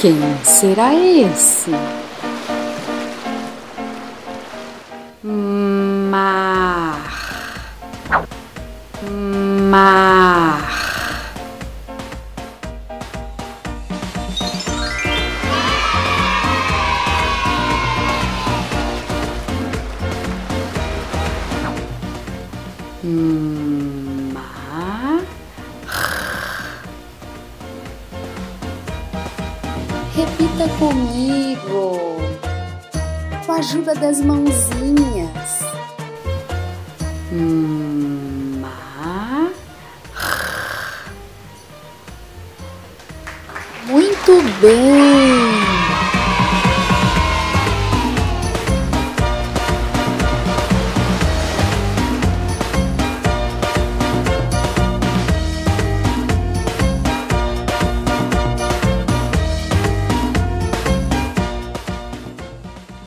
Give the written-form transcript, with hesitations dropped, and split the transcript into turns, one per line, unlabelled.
Quem será esse? Mar, mar. Mar.
Repita comigo, com a ajuda das mãozinhas.
Mar.
Muito bem!